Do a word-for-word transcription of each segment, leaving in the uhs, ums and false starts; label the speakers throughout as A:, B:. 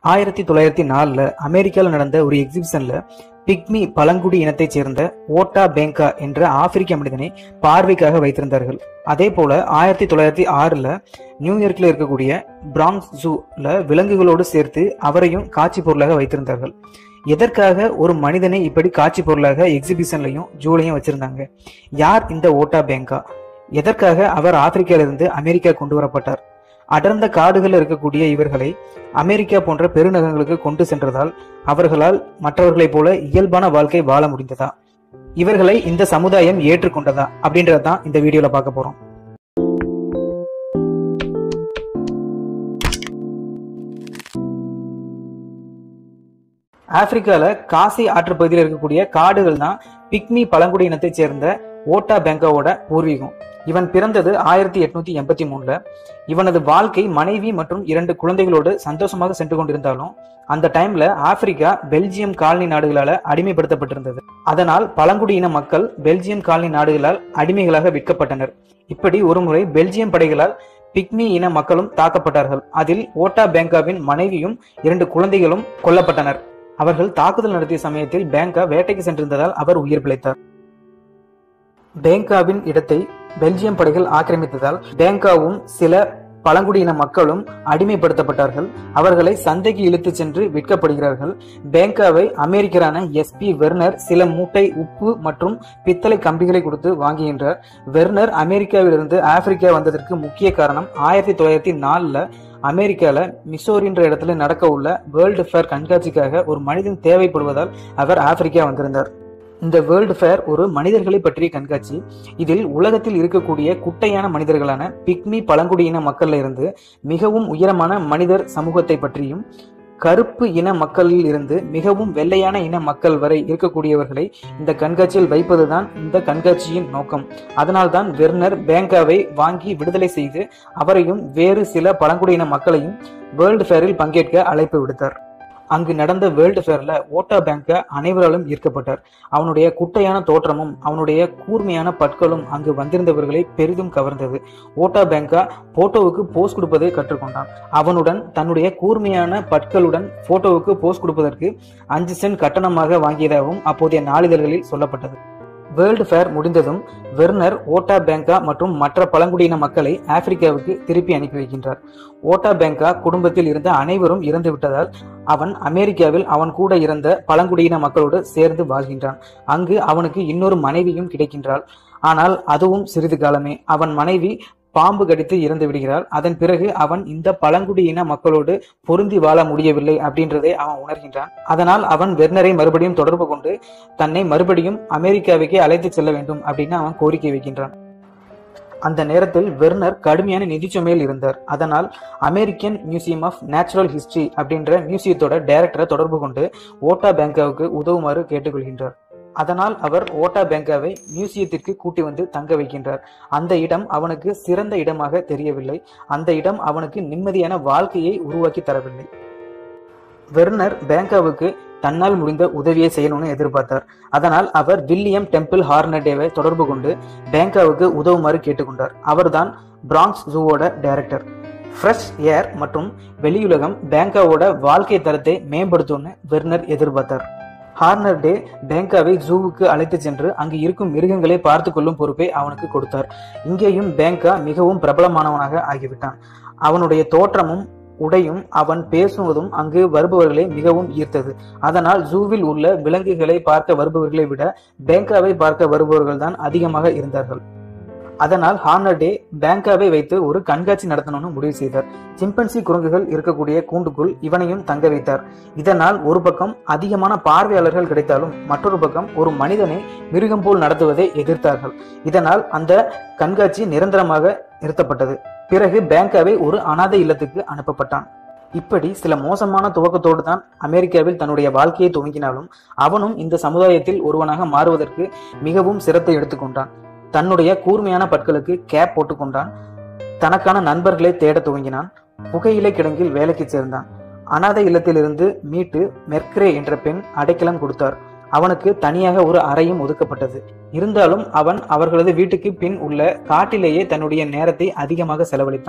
A: ஆயிரத்தி தொள்ளாயிரத்தி நாலுல அமெரிக்காவில் நடந்த ஒரு எக்ஸிபிஷன்ல பிக்மி பழங்குடி இனத்தைச் சேர்ந்த ஓட்டா பெங்கா என்ற ஆப்பிரிக்க மனிதனை பார்வைக்காக வைத்திருந்தார்கள். அதே போல ஆயிரத்தி தொள்ளாயிரத்தி ஆறுல நியூயார்க்ல இருக்கக்கூடிய பிராங்க்ஸ் ஜூல விலங்குகளோடு சேர்த்து அவரையும் காட்சி பொருளாக வைத்திருந்தார்கள். எதற்காக ஒரு மனிதனை இப்படி காட்சி பொருளாக எக்ஸிபிஷன்லையும் ஜூலையும் வச்சிருந்தாங்க? யார் இந்த ஓட்டா பெங்கா? எதற்காக அவர் ஆப்பிரிக்காவிலிருந்து அமெரிக்கா கொண்டு வரப்பட்டார்? அடர்ந்த காடுகள் இருக்கக்கூடிய இவர்களை அமெரிக்கா போன்ற பெருநகரங்களுக்கு கொண்டு சென்றதால் அவர்களால் மற்றவர்களைப் போல இயல்பான வாழ்க்கை வாழ முடிந்ததா? இவர்களை இந்த சமுதாயம் ஏற்றுக்கொண்டதா? அப்படின்றதான் இந்த வீடியோல பார்க்க போறோம். ஆப்பிரிக்கால காசி ஆற்றுப்பகுதியில் இருக்கக்கூடிய காடுகள் தான் பிக்மி பழங்குடி இனத்தைச் சேர்ந்த ஓட்டா பெங்காவோட பூர்வீகம். இவன் பிறந்தது ஆயிரத்தி எட்நூத்தி எண்பத்தி மூணுல. இவனது வாழ்க்கை மனைவி மற்றும் இரண்டு குழந்தைகளோடு சந்தோஷமாக சென்று கொண்டிருந்தாலும் அந்த டைம்ல ஆப்பிரிக்கா பெல்ஜியம் காலனி நாடுகளால அடிமைப்படுத்தப்பட்டிருந்தது. அதனால் பழங்குடியின மக்கள் பெல்ஜியம் காலனி நாடுகளால் அடிமைகளாக விற்கப்பட்டனர். இப்படி ஒருமுறை பெல்ஜியம் படைகளால் பிக்மி இன மக்களும் தாக்கப்பட்டார்கள். அதில் ஓட்டா பெங்காவின் மனைவியும் இரண்டு குழந்தைகளும் கொல்லப்பட்டனர். அவர்கள் தாக்குதல் நடத்திய சமயத்தில் பெங்கா வேட்டைக்கு சென்றிருந்ததால் அவர் உயிர் பிழைத்தார். பெங்காவின் இடத்தை பெல்ஜியம் படைகள் ஆக்கிரமித்ததால் பெங்காவும் சில பழங்குடியின மக்களும் அடிமைப்படுத்தப்பட்டார்கள். அவர்களை சந்தைக்கு இழுத்து சென்று விற்கப்படுகிறார்கள். பெங்காவை அமெரிக்கரான எஸ் பி வெர்னர் சில மூட்டை உப்பு மற்றும் பித்தளை கம்பிகளை கொடுத்து வாங்குகின்றார். வெர்னர் அமெரிக்காவிலிருந்து ஆப்பிரிக்கா வந்ததற்கு முக்கிய காரணம் ஆயிரத்தி தொள்ளாயிரத்தி நாலுல அமெரிக்கால மிசோரின்ற இடத்துல நடக்க உள்ள வேர்ல்டு ஃபேர் கண்காட்சிக்காக ஒரு மனிதன் தேவைப்படுவதால் அவர் ஆப்பிரிக்கா வந்திருந்தார். இந்த வேர்ல்டு ஃபேர் ஒரு மனிதர்களை பற்றிய கண்காட்சி. இதில் உலகத்தில் இருக்கக்கூடிய குட்டையான மனிதர்களான பிக்மி பழங்குடியின மக்கள்ல இருந்து மிகவும் உயரமான மனிதர் சமூகத்தை பற்றியும் கருப்பு இன மக்களில் இருந்து மிகவும் வெள்ளையான இன மக்கள் வரை இருக்கக்கூடியவர்களை இந்த கண்காட்சியில் வைப்பதுதான் இந்த கண்காட்சியின் நோக்கம். அதனால்தான் வெர்னர் பெங்காவை வாங்கி விடுதலை செய்து அவரையும் வேறு சில பழங்குடியின மக்களையும் வேர்ல்டு ஃபேரில் பங்கேற்க அழைப்பு விடுத்தார். அங்கு நடந்த வேர்ல்டு ஃபேர்ல ஓட்டா பெங்கா அனைவராலும் ஈர்க்கப்பட்டார். அவனுடைய குட்டையான தோற்றமும் அவனுடைய கூர்மையான பற்களும் அங்கு வந்திருந்தவர்களை பெரிதும் கவர்ந்தது. ஓட்டா பெங்கா போட்டோவுக்கு போஸ் கொடுப்பதை கற்றுக்கொண்டான். அவனுடன் தன்னுடைய கூர்மையான பற்களுடன் போட்டோவுக்கு போஸ் கொடுப்பதற்கு அஞ்சு சென்ட் கட்டணமாக வாங்கியதாகவும் அப்போதைய நாளிதழ்களில் சொல்லப்பட்டது. வேர்ல்டு ஃபேர் முடிந்ததும் வெர்னர் ஓட்டா பெங்கா மற்றும் மற்ற பழங்குடியின மக்களை ஆப்பிரிக்காவுக்கு திருப்பி அனுப்பி வைக்கின்றார். ஓட்டா பெங்கா குடும்பத்தில் இருந்த அனைவரும் இறந்து விட்டதால் அவன் அமெரிக்காவில் அவன் கூட இருந்த பழங்குடியின மக்களோடு சேர்ந்து வாழ்கின்றான். அங்கு அவனுக்கு இன்னொரு மனைவியும் கிடைக்கின்றாள். ஆனால் அதுவும் சிறிது காலமே. அவன் மனைவி பாம்பு கடித்து இறந்து விடுகிறாள். அதன் பிறகு அவன் இந்த பழங்குடியின மக்களோடு பொருந்தி வாழ முடியவில்லை அப்படின்றதை அவன் உணர்கின்றான். அதனால் அவன் வெர்னரை மறுபடியும் தொடர்பு கொண்டு தன்னை மறுபடியும் அமெரிக்காவுக்கே அழைத்து செல்ல வேண்டும் அப்படின்னு அவன் கோரிக்கை வைக்கின்றான். அந்த நேரத்தில் வெர்னர் கடுமையான நிதிச்சுமையில் இருந்தார். அதனால் American Museum of Natural History அப்படின்ற மியூசியத்தோட டைரக்டரை தொடர்பு கொண்டு ஓட்டா பெங்காவுக்கு உதவுமாறு கேட்டுக்கொள்கின்றார். அதனால் அவர் ஓட்டா பெங்காவை மியூசியத்திற்கு கூட்டி வந்து தங்க வைக்கின்றார். அந்த இடம் அவனுக்கு சிறந்த இடமாக தெரியவில்லை. அந்த இடம் அவனுக்கு நிம்மதியான வாழ்க்கையை உருவாக்கி தரவில்லை. வெர்னர் பெங்காவுக்கு தன்னால் முடிந்த உதவியை செய்யணும்னு எதிர்பார்த்தார். அதனால் அவர் வில்லியம் டெம்பிள் ஹார்னடேவை தொடர்பு கொண்டு பெங்காவுக்கு உதவுமாறு கேட்டுக்கொண்டார். அவர்தான் பிராங்க்ஸ் ஜூவோட டைரக்டர். ஃப்ரெஷ் ஏர் மற்றும் வெளியுலகம் பெங்காவோட வாழ்க்கை தரத்தை மேம்படுத்தும்னு வெர்னர் எதிர்பார்த்தார். ஹார்னர்டே பெங்காவை ஜூவுக்கு அழைத்து சென்று அங்கு இருக்கும் மிருகங்களை பார்த்து கொள்ளும் பொறுப்பை அவனுக்கு கொடுத்தார். இங்கேயும் பெங்கா மிகவும் பிரபலமானவனாக ஆகிவிட்டான். அவனுடைய தோற்றமும் உடையும் அவன் பேசுவதும் அங்கு வருபவர்களை மிகவும் ஈர்த்தது. அதனால் ஜூவில் உள்ள விலங்குகளை பார்க்க வருபவர்களை விட பெங்காவை பார்க்க வருபவர்கள் தான் அதிகமாக இருந்தார்கள். அதனால் ஹார்னர்டே பெங்காவை வைத்து ஒரு கண்காட்சி நடத்தணும்னு முடிவு செய்தார். சிம்பன்சி குரங்குகள் இருக்கக்கூடிய கூண்டுக்குள் இவனையும் தங்க வைத்தார். இதனால் ஒரு பக்கம் அதிகமான பார்வையாளர்கள் கிடைத்தாலும் மற்றொரு பக்கம் ஒரு மனிதனை மிருகம் போல் நடத்துவதை எதிர்த்தார்கள். இதனால் அந்த கண்காட்சி நிரந்தரமாக நிறுத்தப்பட்டது. பிறகு பெங்காவை ஒரு அனாதை இல்லத்துக்கு அனுப்பப்பட்டான். இப்படி சில மோசமான துவக்கத்தோடு தான் அமெரிக்காவில் தன்னுடைய வாழ்க்கையை துவங்கினாலும் அவனும் இந்த சமுதாயத்தில் ஒருவனாக மாறுவதற்கு மிகவும் சிரத்தை எடுத்துக்கொண்டான். தன்னுடைய கூர்மையான பற்களுக்கு கேப் போட்டுக்கொண்டான். தனக்கான நண்பர்களை தேட துவங்கினான். புகையிலை கிடங்கில் வேலைக்கு சேர்ந்தான். அனாதை இல்லத்திலிருந்து மீட்டு மெர்க்ரே என்ற பெண் அடைக்கலம் கொடுத்தார். அவனுக்கு தனியாக ஒரு அறையும் ஒதுக்கப்பட்டது. இருந்தாலும் அவன் அவர்களது வீட்டுக்கு பின் உள்ள காட்டிலேயே தன்னுடைய நேரத்தை அதிகமாக செலவழித்தான்.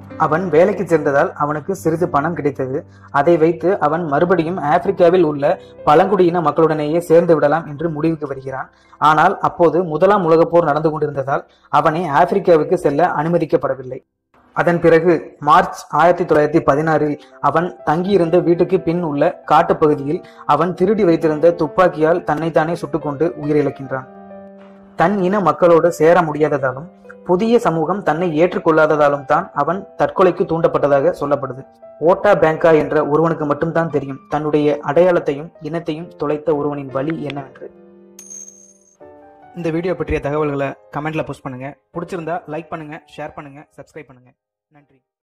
A: அவன் வேலைக்கு சேர்ந்ததால் அவனுக்கு சிறிது பணம் கிடைத்தது. அதை வைத்து அவன் மறுபடியும் ஆப்பிரிக்காவில் உள்ள பழங்குடியின மக்களுடனேயே சேர்ந்து விடலாம் என்று முடிவுக்கு வருகிறான். ஆனால் அப்போது முதலாம் உலகப் போர் நடந்து கொண்டிருந்ததால் அவனை ஆப்பிரிக்காவுக்கு செல்ல அனுமதிக்கப்படவில்லை. அதன் பிறகு மார்ச் ஆயிரத்தி தொள்ளாயிரத்தி பதினாறில் அவன் தங்கியிருந்த வீட்டுக்கு பின் உள்ள காட்டுப்பகுதியில் அவன் திருடி வைத்திருந்த துப்பாக்கியால் தன்னைத்தானே சுட்டுக்கொண்டு உயிரிழக்கின்றான். தன் இன மக்களோடு சேர முடியாததாலும் புதிய சமூகம் தன்னை ஏற்றுக்கொள்ளாததாலும் தான் அவன் தற்கொலைக்கு தூண்டப்பட்டதாக சொல்லப்படுது. ஓட்டா பெங்கா என்ற ஒருவனுக்கு மட்டும்தான் தெரியும் தன்னுடைய அடையாளத்தையும் இனத்தையும் தொலைத்த ஒருவனின் வழி என்னவென்று. இந்த வீடியோ பற்றிய தகவல்களை கமெண்ட்ல போஸ்ட் பண்ணுங்க. பிடிச்சிருந்தா லைக் பண்ணுங்க, ஷேர் பண்ணுங்க, சப்ஸ்கிரைப் பண்ணுங்க. நன்றி.